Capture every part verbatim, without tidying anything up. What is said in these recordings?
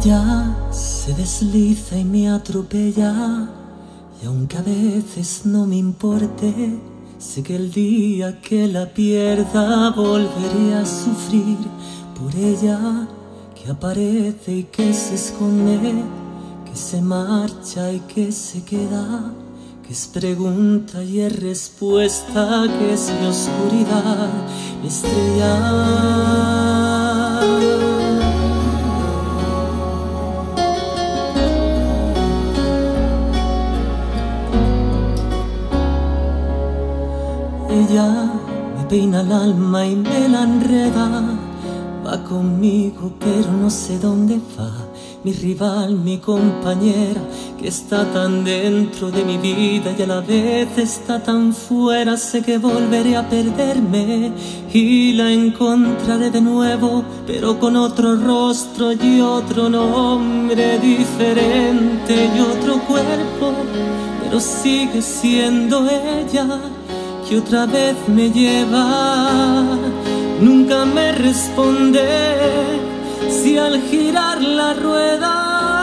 Ella se desliza y me atropella, y aunque a veces no me importe, sé que el día que la pierda volveré a sufrir por ella, que aparece y que se esconde, que se marcha y que se queda, que es pregunta y es respuesta, que es mi oscuridad, mi estrella. Ella me peina el alma y me la enreda, va conmigo pero no sé dónde va, mi rival, mi compañera, que está tan dentro de mi vida y a la vez está tan fuera. Sé que volveré a perderme y la encontraré de nuevo, pero con otro rostro y otro nombre diferente y otro cuerpo, pero sigue siendo ella, que otra vez me lleva. Nunca me responde si al girar la rueda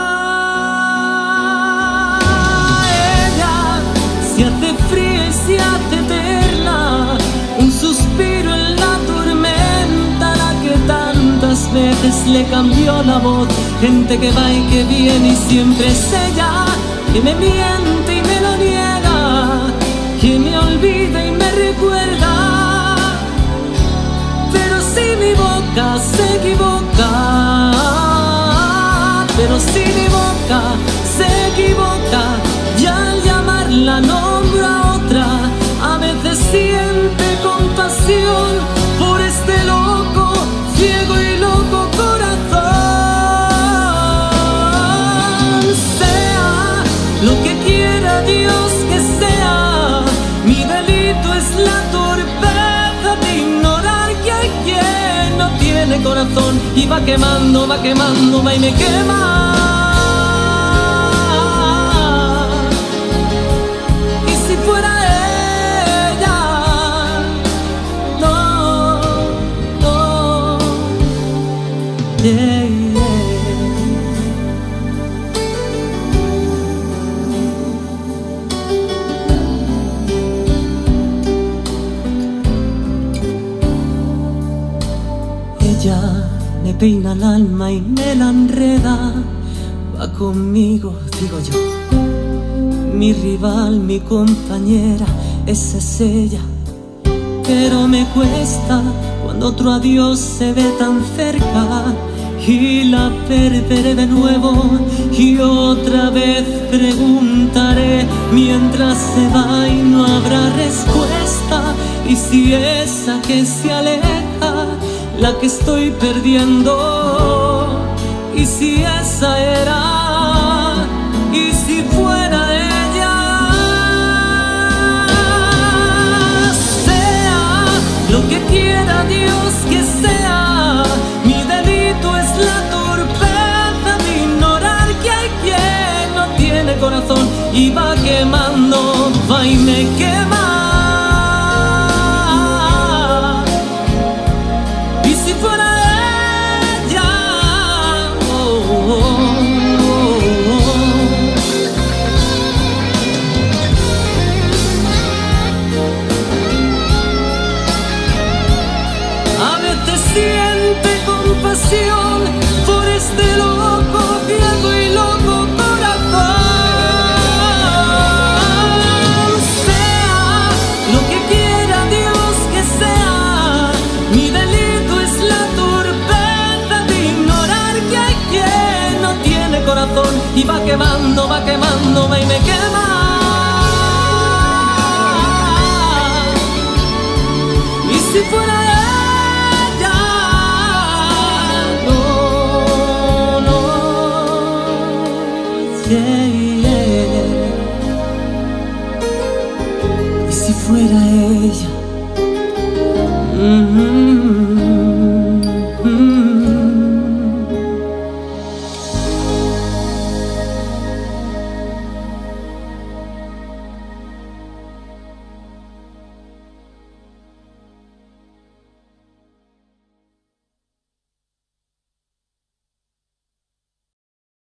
ella se hace fría y se hace eterna, un suspiro en la tormenta, la que tantas veces le cambió la voz. Gente que va y que viene y siempre es ella, que me miente y me lo niega, que me olvida y me recuerda. Pero si mi boca se equivoca, pero si mi boca se equivoca, y al llamarla nombro a otra, a veces siente compasión por este loco, ciego y loco corazón. Sea lo que quiera Dios que sea, mi delito es la torpeza de ignorar que hay quien no tiene corazón y va quemando, va quemando, va y me quema. Y si fuera ella, no, no, yeah, yeah. Ella me peina el alma y me la enreda, va conmigo, digo yo, mi rival, mi compañera, esa es ella. Pero me cuesta cuando otro adiós se ve tan cerca y la perderé de nuevo, y otra vez preguntaré mientras se va y no habrá respuesta. Y si esa que se aleja, la que estoy perdiendo, y si esa era, y si fuera ella, sea lo que quiera Dios que sea, mi delito es la torpeza de ignorar que hay quien no tiene corazón y va quemando, va y me quema. Siente compasión por este loco, ciego y loco corazón. Sea lo que quiera Dios que sea, mi delito es la torpeza de ignorar que hay quien no tiene corazón y va quemando, va quemando, va y me quema. Y si fuera yeah, yeah. Y si fuera ella, mm-hmm.